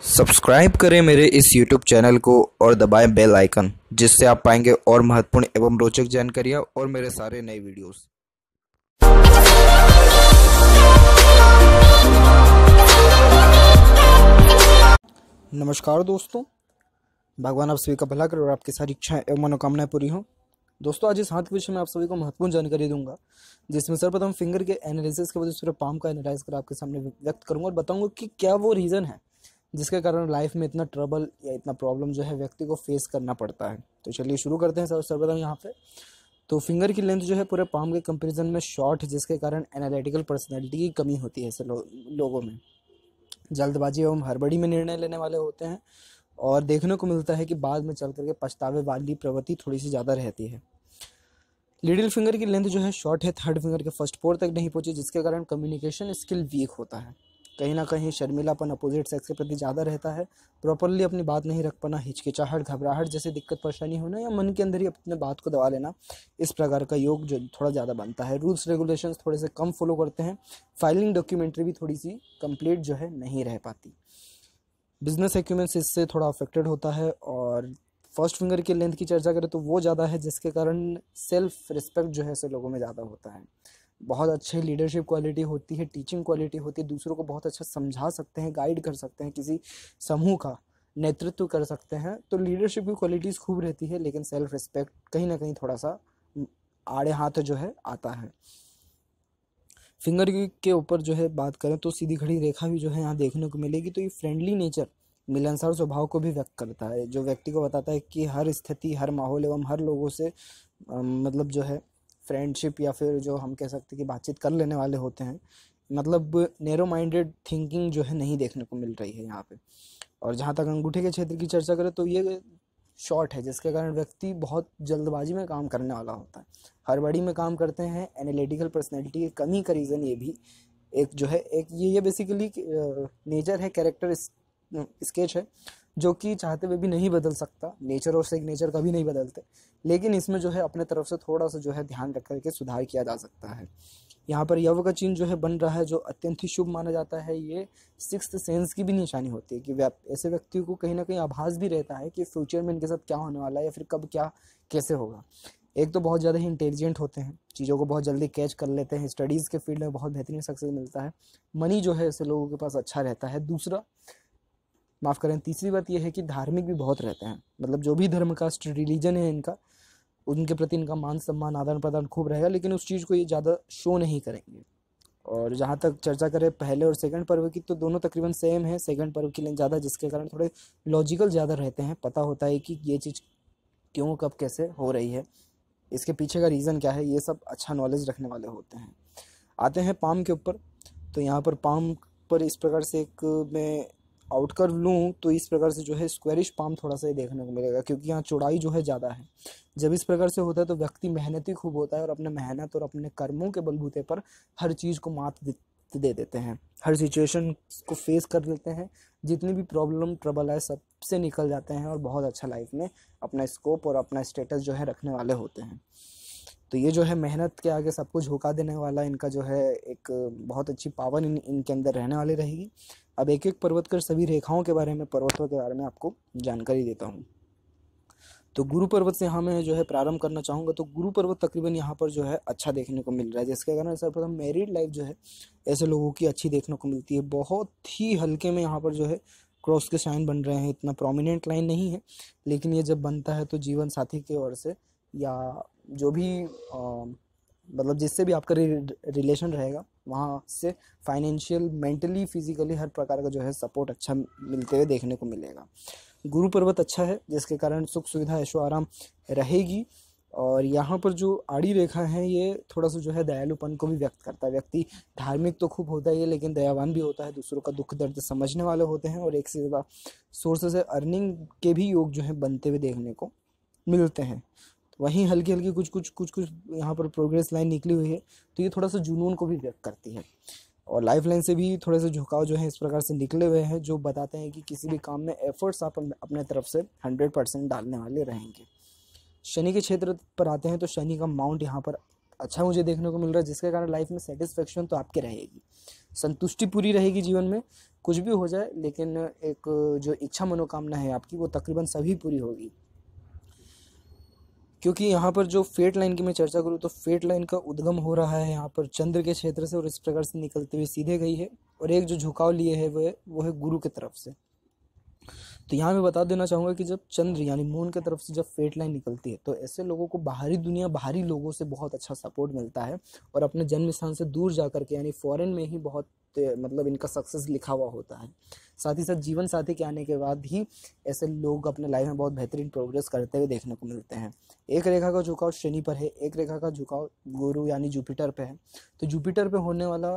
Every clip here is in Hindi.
सब्सक्राइब करें मेरे इस YouTube चैनल को और दबाएं बेल आइकन, जिससे आप पाएंगे और महत्वपूर्ण एवं रोचक जानकारियाँ और मेरे सारे नए वीडियोस। नमस्कार दोस्तों, भगवान आप सभी का भला करे और आपकी सारी इच्छाएं एवं मनोकामनाएं पूरी हों। दोस्तों, आज इस हाथ के विषय में आप सभी को महत्वपूर्ण जानकारी दूंगा, जिसमें सर्वप्रथम फिंगर के एनालिसिस के वजह से पाम का एनालाइज कर आपके सामने व्यक्त करूंगा और बताऊंगा कि क्या वो रीज़न है जिसके कारण लाइफ में इतना ट्रबल या इतना प्रॉब्लम जो है व्यक्ति को फेस करना पड़ता है। तो चलिए शुरू करते हैं। सर्वप्रथम यहाँ पे तो फिंगर की लेंथ जो है पूरे पाम के कंपेरिजन में शॉर्ट है, जिसके कारण एनालिटिकल पर्सनैलिटी की कमी होती है ऐसे लोगों में। जल्दबाजी एवं हड़बड़ी में निर्णय लेने वाले होते हैं और देखने को मिलता है कि बाद में चल करके पछतावे वाली प्रवृत्ति थोड़ी सी ज़्यादा रहती है। लिटिल फिंगर की लेंथ जो है शॉर्ट है, थर्ड फिंगर के फर्स्ट फोर तक नहीं पहुंची, जिसके कारण कम्युनिकेशन स्किल वीक होता है। कहीं ना कहीं शर्मिलापन अपोजिट सेक्स के प्रति ज़्यादा रहता है। प्रॉपरली अपनी बात नहीं रख पाना, हिचकिचाहट, घबराहट जैसी दिक्कत परेशानी होना या मन के अंदर ही अपने बात को दबा लेना, इस प्रकार का योग जो थोड़ा ज़्यादा बनता है। रूल्स रेगुलेशंस थोड़े से कम फॉलो करते हैं। फाइलिंग डॉक्यूमेंट्री भी थोड़ी सी कंप्लीट जो है नहीं रह पाती। बिजनेस एक्यूमेंस इससे थोड़ा अफेक्टेड होता है। और फर्स्ट फिंगर की लेंथ की चर्चा करें तो वो ज़्यादा है, जिसके कारण सेल्फ रिस्पेक्ट जो है ऐसे लोगों में ज़्यादा होता है। बहुत अच्छी लीडरशिप क्वालिटी होती है, टीचिंग क्वालिटी होती है, दूसरों को बहुत अच्छा समझा सकते हैं, गाइड कर सकते हैं, किसी समूह का नेतृत्व कर सकते हैं। तो लीडरशिप की क्वालिटीज़ खूब रहती है, लेकिन सेल्फ रिस्पेक्ट कहीं ना कहीं थोड़ा सा आड़े हाथ जो है आता है। फिंगर के ऊपर जो है बात करें तो सीधी खड़ी रेखा भी जो है यहाँ देखने को मिलेगी। तो ये फ्रेंडली नेचर, मिलनसार स्वभाव को भी व्यक्त करता है, जो व्यक्ति को बताता है कि हर स्थिति, हर माहौल एवं हर लोगों से मतलब जो है फ्रेंडशिप या फिर जो हम कह सकते हैं कि बातचीत कर लेने वाले होते हैं। मतलब नैरो माइंडेड थिंकिंग जो है नहीं देखने को मिल रही है यहाँ पे। और जहाँ तक अंगूठे के क्षेत्र की चर्चा करें तो ये शॉर्ट है, जिसके कारण व्यक्ति बहुत जल्दबाजी में काम करने वाला होता है, हड़बड़ी में काम करते हैं। एनालिटिकल पर्सनैलिटी की कमी का रीज़न ये भी एक जो है एक ये बेसिकली नेचर है, कैरेक्टर स्केच है, जो कि चाहते हुए भी नहीं बदल सकता। नेचर और सिग्नेचर कभी नहीं बदलते, लेकिन इसमें जो है अपने तरफ से थोड़ा सा जो है ध्यान रख करके सुधार किया जा सकता है। यहाँ पर यव का चिन्ह जो है बन रहा है, जो अत्यंत ही शुभ माना जाता है। ये सिक्स्थ सेंस की भी निशानी होती है कि ऐसे व्यक्ति को कहीं ना कहीं आभास भी रहता है कि फ्यूचर में इनके साथ क्या होने वाला है या फिर कब क्या कैसे होगा। एक तो बहुत ज़्यादा ही इंटेलिजेंट होते हैं, चीज़ों को बहुत जल्दी कैच कर लेते हैं, स्टडीज़ के फील्ड में बहुत बेहतरीन सक्सेस मिलता है। मनी जो है ऐसे लोगों के पास अच्छा रहता है। तीसरी बात यह है कि धार्मिक भी बहुत रहते हैं। मतलब जो भी धर्म कास्ट रिलीजन है इनका, उनके प्रति इनका मान सम्मान आदान प्रदान खूब रहेगा, लेकिन उस चीज़ को ये ज़्यादा शो नहीं करेंगे। और जहाँ तक चर्चा करें पहले और सेकंड पर्व की, तो दोनों तकरीबन सेम है। सेकंड पर्व की लेंथ ज़्यादा, जिसके कारण थोड़े लॉजिकल ज़्यादा रहते हैं, पता होता है कि ये चीज़ क्यों कब कैसे हो रही है, इसके पीछे का रीज़न क्या है, ये सब अच्छा नॉलेज रखने वाले होते हैं। आते हैं पाम के ऊपर। तो यहाँ पर पाम पर इस प्रकार से एक मैं आउटकर्व लूँ तो इस प्रकार से जो है स्क्वेरिश पाम थोड़ा सा देखने को मिलेगा, क्योंकि यहाँ चौड़ाई जो है ज़्यादा है। जब इस प्रकार से होता है तो व्यक्ति मेहनती खूब होता है और अपने मेहनत और अपने कर्मों के बलबूते पर हर चीज़ को मात दे देते हैं, हर सिचुएशन को फेस कर लेते हैं, जितनी भी प्रॉब्लम ट्रबल है सबसे निकल जाते हैं और बहुत अच्छा लाइफ में अपना स्कोप और अपना स्टेटस जो है रखने वाले होते हैं। तो ये जो है मेहनत के आगे सबको झुका देने वाला इनका जो है एक बहुत अच्छी पावर इनके अंदर रहने वाली रहेगी। अब एक एक पर्वत कर सभी रेखाओं के बारे में, पर्वतों के बारे में आपको जानकारी देता हूँ। तो गुरु पर्वत से यहाँ मैं जो है प्रारंभ करना चाहूँगा। तो गुरु पर्वत तकरीबन यहाँ पर जो है अच्छा देखने को मिल रहा है, जिसके कारण सर्वप्रथम मैरिड लाइफ जो है ऐसे लोगों की अच्छी देखने को मिलती है। बहुत ही हल्के में यहाँ पर जो है क्रॉस के साइन बन रहे हैं, इतना प्रोमिनेंट लाइन नहीं है, लेकिन ये जब बनता है तो जीवन साथी की ओर से या जो भी मतलब जिससे भी आपका रिलेशन रहेगा, वहाँ से फाइनेंशियल, मेंटली, फिजिकली हर प्रकार का जो है सपोर्ट अच्छा मिलते हुए देखने को मिलेगा। गुरु पर्वत अच्छा है, जिसके कारण सुख सुविधा ऐशो आराम रहेगी। और यहाँ पर जो आड़ी रेखा है ये थोड़ा सा जो है दयालुपन को भी व्यक्त करता है। व्यक्ति धार्मिक तो खूब होता ही है, लेकिन दयावान भी होता है, दूसरों का दुख दर्द समझने वाले होते हैं और एक से ज़्यादा सोर्स से अर्निंग के भी योग जो है बनते हुए देखने को मिलते हैं। वहीं हल्की हल्की कुछ यहाँ पर प्रोग्रेस लाइन निकली हुई है, तो ये थोड़ा सा जुनून को भी व्यक्त करती है। और लाइफ लाइन से भी थोड़े से झुकाव जो है इस प्रकार से निकले हुए हैं, जो बताते हैं कि किसी भी काम में एफर्ट्स आप अपने तरफ से 100% डालने वाले रहेंगे। शनि के क्षेत्र पर आते हैं तो शनि का माउंट यहाँ पर अच्छा मुझे देखने को मिल रहा है, जिसके कारण लाइफ में सेटिस्फेक्शन तो आपके रहेगी। संतुष्टि पूरी रहेगी जीवन में, कुछ भी हो जाए, लेकिन एक जो इच्छा मनोकामना है आपकी वो तकरीबन सभी पूरी होगी। क्योंकि यहाँ पर जो फेट लाइन की मैं चर्चा करूँ तो फेट लाइन का उद्गम हो रहा है यहाँ पर चंद्र के क्षेत्र से, और इस प्रकार से निकलते हुए सीधे गई है, और एक जो झुकाव लिए है वो है गुरु की तरफ से। तो यहाँ मैं बता देना चाहूँगा कि जब चंद्र यानी मून की तरफ से जब फेट लाइन निकलती है तो ऐसे लोगों को बाहरी दुनिया, बाहरी लोगों से बहुत अच्छा सपोर्ट मिलता है, और अपने जन्म स्थान से दूर जा करके यानी फॉरेन में ही बहुत मतलब इनका सक्सेस लिखा हुआ होता है। साथ ही साथ जीवन साथी के आने के बाद ही ऐसे लोग अपने लाइफ में बहुत बेहतरीन प्रोग्रेस करते हुए देखने को मिलते हैं। एक रेखा का झुकाव शनि पर है, एक रेखा का झुकाव गुरु यानी जुपिटर पे है। तो जुपिटर पे होने वाला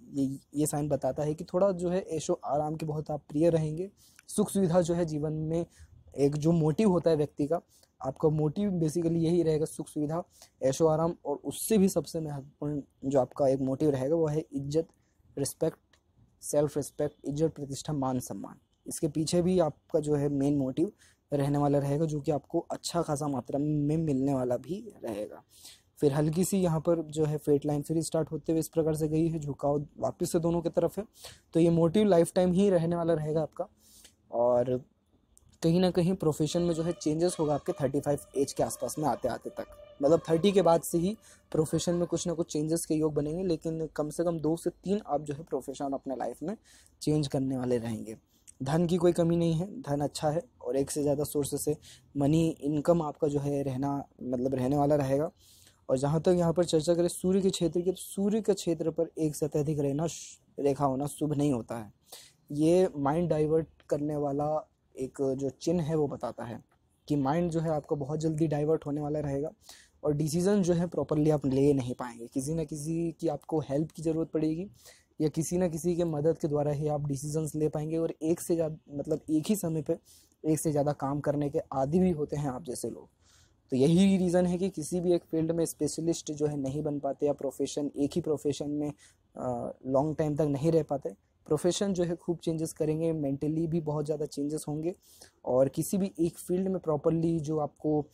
ये साइन बताता है कि थोड़ा जो है ऐशो आराम के बहुत आप प्रिय रहेंगे। सुख सुविधा जो है जीवन में एक जो मोटिव होता है व्यक्ति का, आपका मोटिव बेसिकली यही रहेगा, सुख सुविधा, ऐशो आराम, और उससे भी सबसे महत्वपूर्ण जो आपका एक मोटिव रहेगा वो है इज्जत, रिस्पेक्ट, सेल्फ रिस्पेक्ट, इज्जत, प्रतिष्ठा, मान सम्मान। इसके पीछे भी आपका जो है मेन मोटिव रहने वाला रहेगा, जो कि आपको अच्छा खासा मात्रा में मिलने वाला भी रहेगा। फिर हल्की सी यहाँ पर जो है फेट लाइन फिर स्टार्ट होते हुए इस प्रकार से गई है, झुकाव वापस से दोनों की तरफ है। तो ये मोटिव लाइफ टाइम ही रहने वाला रहेगा आपका, और कहीं ना कहीं प्रोफेशन में जो है चेंजेस होगा आपके 35 एज के आसपास में आते आते तक, मतलब 30 के बाद से ही प्रोफेशन में कुछ ना कुछ चेंजेस के योग बनेंगे, लेकिन कम से कम 2 से 3 आप जो है प्रोफेशन अपने लाइफ में चेंज करने वाले रहेंगे। धन की कोई कमी नहीं है, धन अच्छा है, और एक से ज़्यादा सोर्स से मनी इनकम आपका जो है रहने वाला रहेगा। और जहाँ तक यहाँ पर चर्चा करें सूर्य के क्षेत्र की, तो सूर्य के क्षेत्र पर एक से अत्यधिक रेखा होना शुभ नहीं होता है। ये माइंड डाइवर्ट करने वाला एक जो चिन्ह है वो बताता है कि माइंड जो है आपका बहुत जल्दी डाइवर्ट होने वाला रहेगा, और डिसीजन जो है प्रॉपरली आप ले नहीं पाएंगे। किसी न किसी की आपको हेल्प की ज़रूरत पड़ेगी, या किसी न किसी के मदद के द्वारा ही आप डिसीजंस ले पाएंगे, और एक से ज़्यादा मतलब एक ही समय पे एक से ज़्यादा काम करने के आदी भी होते हैं आप जैसे लोग। तो यही रीज़न है कि किसी भी एक फील्ड में स्पेशलिस्ट जो है नहीं बन पाते, या प्रोफेशन एक ही प्रोफेशन में लॉन्ग टाइम तक नहीं रह पाते। प्रोफेशन जो है खूब चेंजेस करेंगे, मेंटली भी बहुत ज़्यादा चेंजेस होंगे, और किसी भी एक फील्ड में प्रॉपरली जो आपको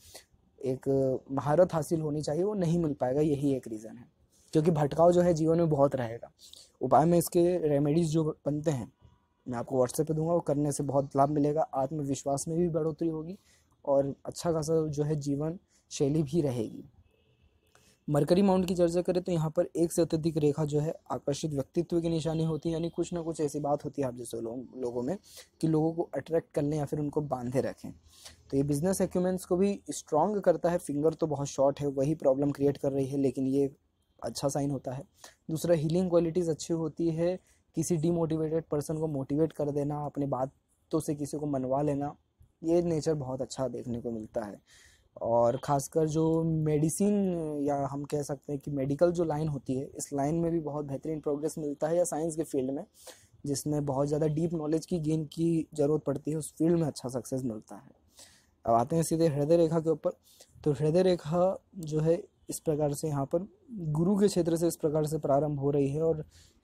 एक महारत हासिल होनी चाहिए वो नहीं मिल पाएगा। यही एक रीज़न है, क्योंकि भटकाव जो है जीवन में बहुत रहेगा। उपाय में इसके रेमेडीज़ जो बनते हैं मैं आपको व्हाट्सएप पे दूंगा, वो करने से बहुत लाभ मिलेगा, आत्मविश्वास में भी बढ़ोतरी होगी, और अच्छा खासा जो है जीवन शैली भी रहेगी। मरकरी माउंट की चर्चा करें तो यहाँ पर एक से अत्यधिक रेखा जो है आकर्षित व्यक्तित्व की निशानी होती है, यानी कुछ ना कुछ ऐसी बात होती है आप जैसे लोगों में कि लोगों को अट्रैक्ट कर लें या फिर उनको बांधे रखें। तो ये बिजनेस एक्यूमेंट्स को भी स्ट्रॉन्ग करता है। फिंगर तो बहुत शॉर्ट है, वही प्रॉब्लम क्रिएट कर रही है, लेकिन ये अच्छा साइन होता है। दूसरा, हीलिंग क्वालिटीज़ अच्छी होती है, किसी डीमोटिवेटेड पर्सन को मोटिवेट कर देना, अपने बातों से किसी को मनवा लेना, ये नेचर बहुत अच्छा देखने को मिलता है। और ख़ासकर जो मेडिसिन या हम कह सकते हैं कि मेडिकल जो लाइन होती है, इस लाइन में भी बहुत बेहतरीन प्रोग्रेस मिलता है, या साइंस के फील्ड में जिसमें बहुत ज़्यादा डीप नॉलेज की गेन की ज़रूरत पड़ती है, उस फील्ड में अच्छा सक्सेस मिलता है। अब आते हैं सीधे हृदय रेखा के ऊपर। तो हृदय रेखा जो है इस प्रकार से यहाँ पर गुरु के क्षेत्र से इस प्रकार से प्रारंभ हो रही है, और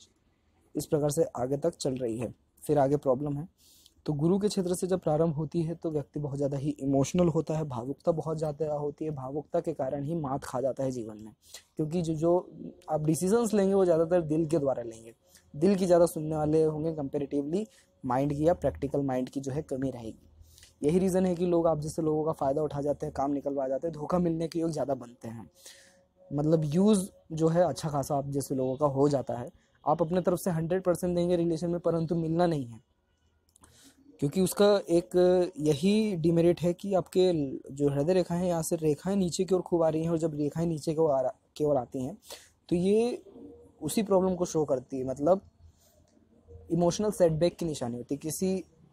इस प्रकार से आगे तक चल रही है। फिर आगे प्रॉब्लम है। तो गुरु के क्षेत्र से जब प्रारंभ होती है तो व्यक्ति बहुत ज़्यादा ही इमोशनल होता है, भावुकता बहुत ज़्यादा होती है, भावुकता के कारण ही मात खा जाता है जीवन में, क्योंकि जो आप डिसीजंस लेंगे वो ज़्यादातर दिल के द्वारा लेंगे, दिल की ज़्यादा सुनने वाले होंगे कंपेरेटिवली माइंड की या प्रैक्टिकल माइंड की जो है कमी रहेगी। यही रीज़न है कि लोग आप जैसे लोगों का फ़ायदा उठा जाते हैं, काम निकलवा जाते हैं, धोखा मिलने के योग ज़्यादा बनते हैं। मतलब यूज़ जो है अच्छा खासा आप जैसे लोगों का हो जाता है। आप अपने तरफ से 100% देंगे रिलेशन में, परंतु मिलना नहीं है, क्योंकि उसका एक यही डिमेरिट है कि आपके जो हृदय रेखा है यहाँ से रेखाएं नीचे की ओर खूब आ रही हैं, और जब रेखाएं नीचे की ओर आती हैं तो ये उसी प्रॉब्लम को शो करती है। मतलब इमोशनल सेटबैक की निशानी होती है। किसी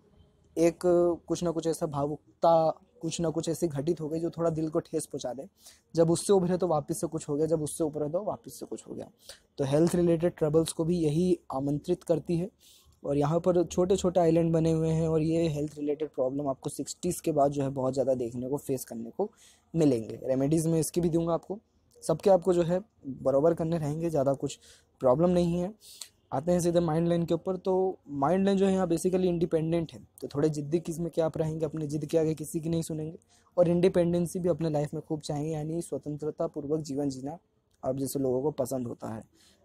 एक कुछ ना कुछ ऐसा भावुकता कुछ ना कुछ ऐसी घटित हो गई जो थोड़ा दिल को ठेस पहुंचा दे। जब उससे उभरे तो वापस से कुछ हो गया, जब उससे उभरे तो वापस से कुछ हो गया। तो हेल्थ रिलेटेड ट्रबल्स को भी यही आमंत्रित करती है। और यहाँ पर छोटे छोटे आइलैंड बने हुए हैं, और ये हेल्थ रिलेटेड प्रॉब्लम आपको 60s के बाद जो है बहुत ज़्यादा देखने को फेस करने को मिलेंगे। रेमेडीज़ में इसकी भी दूंगा आपको, सबके आपको जो है बराबर करने रहेंगे, ज़्यादा कुछ प्रॉब्लम नहीं है। आते हैं सीधे माइंड लाइन के ऊपर। तो माइंड लाइन जो है यहाँ बेसिकली इंडिपेंडेंट है, तो थोड़े जिद्दी किस्म के आप रहेंगे, अपने जिद के आगे किसी की नहीं सुनेंगे, और इंडिपेंडेंसी भी अपने लाइफ में खूब चाहेंगे, यानी स्वतंत्रता पूर्वक जीवन जीना आप जैसे लोगों को पसंद होता है।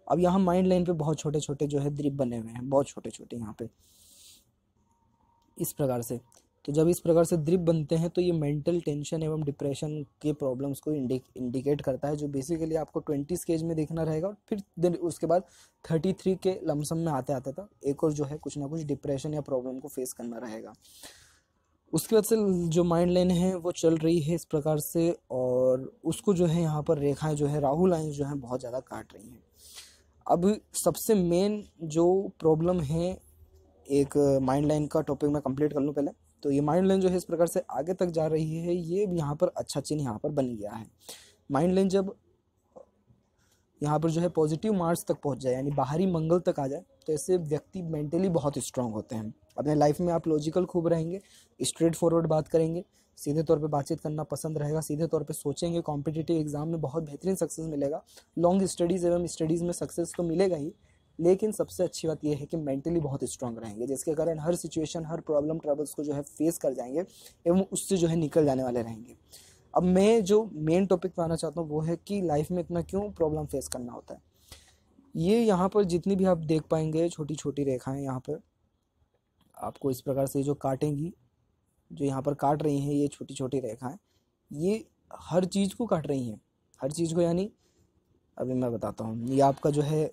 अब यहाँ माइंड लाइन पे बहुत छोटे छोटे जो है द्वीप बने हुए हैं, बहुत छोटे छोटे यहाँ पे इस प्रकार से। तो जब इस प्रकार से द्वीप बनते हैं तो ये मेंटल टेंशन एवं डिप्रेशन के प्रॉब्लम्स को इंडिकेट करता है, जो बेसिकली आपको 20 के एज में देखना रहेगा। और फिर दिन उसके बाद 33 के लमसम में आते आते तक एक और जो है कुछ ना कुछ डिप्रेशन या प्रॉब्लम को फेस करना रहेगा। उसके बाद से जो माइंड लाइन है वो चल रही है इस प्रकार से, और उसको जो है यहाँ पर रेखाएं जो है राहु लाइन जो है बहुत ज़्यादा काट रही हैं। अब सबसे मेन जो प्रॉब्लम है, एक माइंड लाइन का टॉपिक मैं कंप्लीट कर लूँ पहले। तो ये माइंड लाइन जो है इस प्रकार से आगे तक जा रही है, ये यहाँ पर अच्छा चिन्ह यहाँ पर बन गया है। माइंड लाइन जब यहाँ पर जो है पॉजिटिव मार्क्स तक पहुँच जाए, यानी बाहरी मंगल तक आ जाए, तो ऐसे व्यक्ति मेंटली बहुत स्ट्रांग होते हैं। अपने लाइफ में आप लॉजिकल खूब रहेंगे, स्ट्रेट फॉरवर्ड बात करेंगे, सीधे तौर पे बातचीत करना पसंद रहेगा, सीधे तौर पे सोचेंगे, कॉम्पिटिटिव एग्जाम में बहुत बेहतरीन सक्सेस मिलेगा, लॉन्ग स्टडीज़ एवं स्टडीज़ में सक्सेस तो मिलेगा ही, लेकिन सबसे अच्छी बात यह है कि मेंटली बहुत स्ट्रांग रहेंगे, जिसके कारण हर सिचुएशन, हर प्रॉब्लम, ट्रबल्स को जो है फेस कर जाएंगे एवं उससे जो है निकल जाने वाले रहेंगे। अब मैं जो मेन टॉपिक पे आना चाहता हूँ वो है कि लाइफ में इतना क्यों प्रॉब्लम फेस करना होता है। ये यहाँ पर जितनी भी आप देख पाएंगे छोटी छोटी रेखाएं यहाँ पर आपको इस प्रकार से जो काटेंगी, जो यहाँ पर काट रही हैं ये छोटी छोटी रेखाएं, ये हर चीज़ को काट रही हैं, हर चीज़ को। यानी अभी मैं बताता हूँ, ये आपका जो है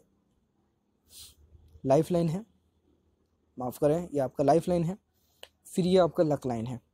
लाइफ लाइन है, माफ़ करें, ये आपका लाइफ लाइन है, फिर ये आपका लक लाइन है,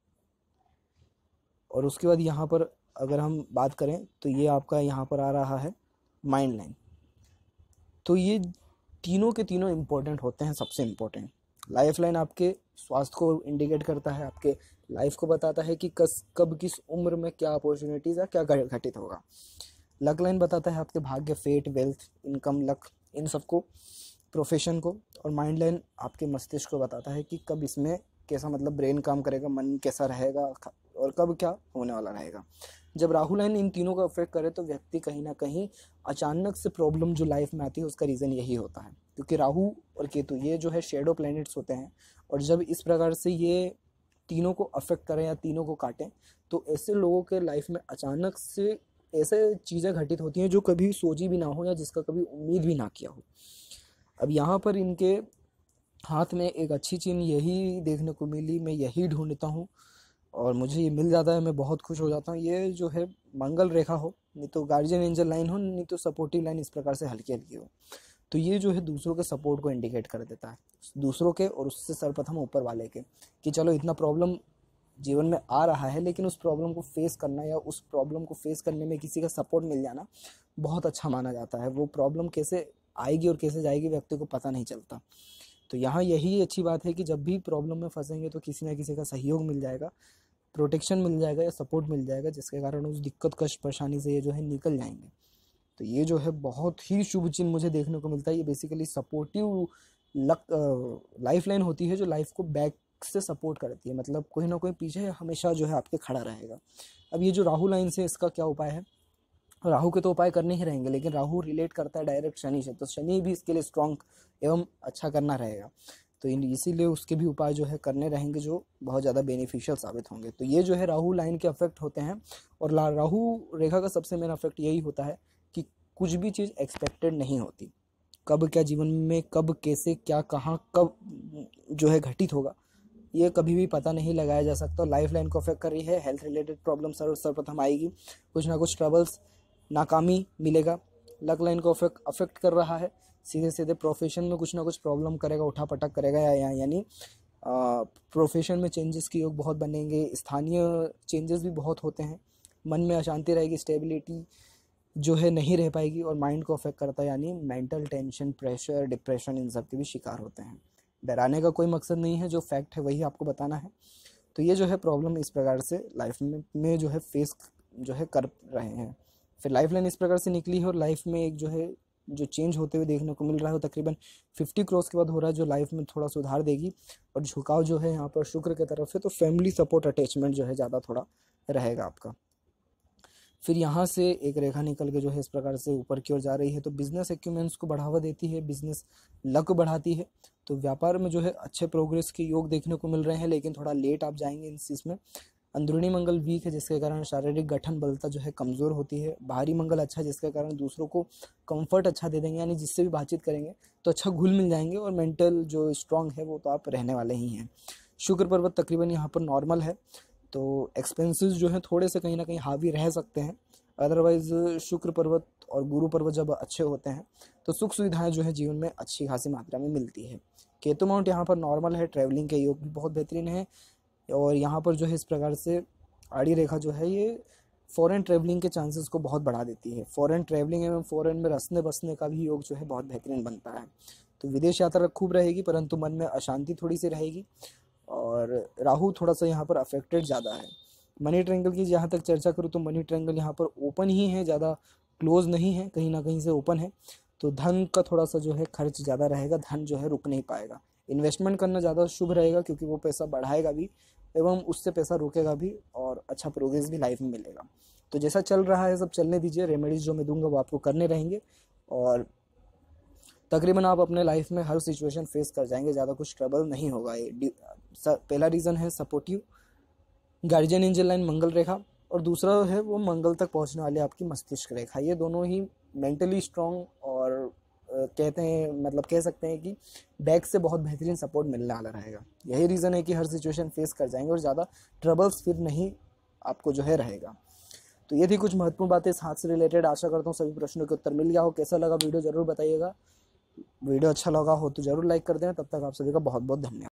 और उसके बाद यहाँ पर अगर हम बात करें तो ये आपका यहाँ पर आ रहा है माइंड लाइन। तो ये तीनों के तीनों इम्पोर्टेंट होते हैं। सबसे इम्पोर्टेंट लाइफ लाइन आपके स्वास्थ्य को इंडिकेट करता है, आपके लाइफ को बताता है कि कब किस उम्र में क्या अपॉर्चुनिटीज़ है, क्या घटित होगा। लक लाइन बताता है आपके भाग्य, फेट, वेल्थ, इनकम, लक, इन सबको, प्रोफेशन को। और माइंड लाइन आपके मस्तिष्क को बताता है कि कब इसमें कैसा, मतलब ब्रेन काम करेगा, मन कैसा रहेगा और कब क्या होने वाला रहेगा। जब राहु लाइन इन तीनों का इफेक्ट करे तो व्यक्ति कहीं ना कहीं अचानक से प्रॉब्लम जो लाइफ में आती है उसका रीज़न यही होता है, क्योंकि राहु और केतु ये जो है शेडो प्लैनेट्स होते हैं, और जब इस प्रकार से ये तीनों को अफेक्ट करें या तीनों को काटें तो ऐसे लोगों के लाइफ में अचानक से ऐसे चीज़ें घटित होती हैं जो कभी सोची भी ना हो या जिसका कभी उम्मीद भी ना किया हो। अब यहाँ पर इनके हाथ में एक अच्छी चीज़ यही देखने को मिली, मैं यही ढूंढता हूँ और मुझे ये मिल जाता है, मैं बहुत खुश हो जाता हूँ। ये जो है मंगल रेखा हो, नहीं तो गार्जियन एंजल लाइन हो, नहीं तो सपोर्टिव लाइन इस प्रकार से हल्की हल्की हो, तो ये जो है दूसरों के सपोर्ट को इंडिकेट कर देता है, दूसरों के, और उससे सर्वप्रथम ऊपर वाले के, कि चलो इतना प्रॉब्लम जीवन में आ रहा है, लेकिन उस प्रॉब्लम को फेस करना या उस प्रॉब्लम को फेस करने में किसी का सपोर्ट मिल जाना बहुत अच्छा माना जाता है। वो प्रॉब्लम कैसे आएगी और कैसे जाएगी व्यक्ति को पता नहीं चलता। तो यहाँ यही अच्छी बात है कि जब भी प्रॉब्लम में फंसेंगे तो किसी ना किसी का सहयोग मिल जाएगा, प्रोटेक्शन मिल जाएगा या सपोर्ट मिल जाएगा, जिसके कारण उस दिक्कत, कष्ट, परेशानी से ये जो है निकल जाएंगे। तो ये जो है बहुत ही शुभ चिन्ह मुझे देखने को मिलता है। ये बेसिकली सपोर्टिव लाइफ लाइन होती है जो लाइफ को बैक से सपोर्ट करती है, मतलब कोई ना कोई पीछे हमेशा जो है आपके खड़ा रहेगा। अब ये जो राहु लाइन से, इसका क्या उपाय है? राहु के तो उपाय करने ही रहेंगे, लेकिन राहु रिलेट करता है डायरेक्ट शनि से, तो शनि भी इसके लिए स्ट्रांग एवं अच्छा करना रहेगा। तो इसीलिए उसके भी उपाय जो है करने रहेंगे जो बहुत ज़्यादा बेनिफिशियल साबित होंगे। तो ये जो है राहु लाइन के अफेक्ट होते हैं, और राहु रेखा का सबसे मेन अफेक्ट यही होता है कि कुछ भी चीज़ एक्सपेक्टेड नहीं होती, कब क्या जीवन में, कब कैसे क्या, कहाँ कब जो है घटित होगा, ये कभी भी पता नहीं लगाया जा सकता। लाइफ लाइन को अफेक्ट कर रही है, हेल्थ रिलेटेड प्रॉब्लम सर्वप्रथम आएगी, कुछ ना कुछ ट्रबल्स, नाकामी मिलेगा। लक लाइन को अफेक्ट कर रहा है, सीधे सीधे प्रोफेशन में कुछ ना कुछ प्रॉब्लम करेगा, उठापटक करेगा, यानी प्रोफेशन में चेंजेस के योग बहुत बनेंगे, स्थानीय चेंजेस भी बहुत होते हैं, मन में अशांति रहेगी, स्टेबिलिटी जो है नहीं रह पाएगी, और माइंड को अफेक्ट करता है, यानी मेंटल टेंशन, प्रेशर, डिप्रेशन, इन सब के भी शिकार होते हैं। डराने का कोई मकसद नहीं है, जो फैक्ट है वही आपको बताना है। तो ये जो है प्रॉब्लम इस प्रकार से लाइफ में जो है फेस जो है कर रहे हैं। फिर लाइफ लाइन इस प्रकार से निकली है, और लाइफ में एक जो है जो चेंज होते हुए देखने को मिल रहा है वो तकरीबन 50 क्रॉस के बाद हो रहा है, जो लाइफ में थोड़ा सुधार देगी, और झुकाव जो है यहाँ पर शुक्र की तरफ से, तो फैमिली सपोर्ट, अटैचमेंट जो है ज़्यादा थोड़ा रहेगा आपका। फिर यहाँ से एक रेखा निकल के जो है इस प्रकार से ऊपर की ओर जा रही है, तो बिजनेस एक्यूमेंट्स को बढ़ावा देती है, बिजनेस लक बढ़ाती है। तो व्यापार में जो है अच्छे प्रोग्रेस के योग देखने को मिल रहे हैं, लेकिन थोड़ा लेट आप जाएंगे इस चीज़ में। अंदरूनी मंगल वीक है जिसके कारण शारीरिक गठन बलता जो है कमज़ोर होती है। बाहरी मंगल अच्छा है जिसके कारण दूसरों को कंफर्ट अच्छा दे देंगे, यानी जिससे भी बातचीत करेंगे तो अच्छा घुल मिल जाएंगे, और मेंटल जो स्ट्रांग है वो तो आप रहने वाले ही हैं। शुक्र पर्वत तकरीबन यहाँ पर नॉर्मल है, तो एक्सपेंसेस जो हैं थोड़े से कहीं ना कहीं हावी रह सकते हैं। अदरवाइज़ शुक्र पर्वत और गुरु पर्वत जब अच्छे होते हैं तो सुख सुविधाएं जो है जीवन में अच्छी खासी मात्रा में मिलती है। केतु माउंट यहाँ पर नॉर्मल है, ट्रैवलिंग के योग भी बहुत बेहतरीन है, और यहाँ पर जो है इस प्रकार से आड़ी रेखा जो है ये फॉरेन ट्रैवलिंग के चांसेस को बहुत बढ़ा देती है। फॉरेन ट्रैवलिंग एवं फॉरेन में रसने बसने का भी योग जो है बहुत बेहतरीन बनता है। तो विदेश यात्रा खूब रहेगी, परंतु मन में अशांति थोड़ी सी रहेगी, और राहु थोड़ा सा यहाँ पर अफेक्टेड ज़्यादा है। मनी ट्रायंगल की जहाँ तक चर्चा करूँ तो मनी ट्रायंगल यहाँ पर ओपन ही है, ज़्यादा क्लोज नहीं है, कहीं ना कहीं से ओपन है। तो धन का थोड़ा सा जो है खर्च ज़्यादा रहेगा, धन जो है रुक नहीं पाएगा। इन्वेस्टमेंट करना ज़्यादा शुभ रहेगा क्योंकि वो पैसा बढ़ाएगा भी एवं उससे पैसा रुकेगा भी, और अच्छा प्रोग्रेस भी लाइफ में मिलेगा। तो जैसा चल रहा है सब चलने दीजिए, रेमेडीज जो मैं दूंगा वो आपको करने रहेंगे, और तकरीबन आप अपने लाइफ में हर सिचुएशन फेस कर जाएंगे, ज़्यादा कुछ ट्रबल नहीं होगा। ये पहला रीज़न है सपोर्टिव गार्जियन एंजल लाइन मंगल रेखा, और दूसरा है वो मंगल तक पहुंचने वाली आपकी मस्तिष्क रेखा। ये दोनों ही मेंटली स्ट्रांग और कहते हैं, मतलब कह सकते हैं कि बैक से बहुत बेहतरीन सपोर्ट मिलने वाला रहेगा। यही रीज़न है कि हर सिचुएशन फेस कर जाएंगे और ज़्यादा ट्रबल्स फिर नहीं आपको जो है रहेगा। तो ये थी कुछ महत्वपूर्ण बातें इस हाथ से रिलेटेड। आशा करता हूँ सभी प्रश्नों के उत्तर मिल गया हो। कैसा लगा वीडियो ज़रूर बताइएगा। वीडियो अच्छा लगा हो तो ज़रूर लाइक कर दें। तब तक आप सभी का बहुत बहुत धन्यवाद।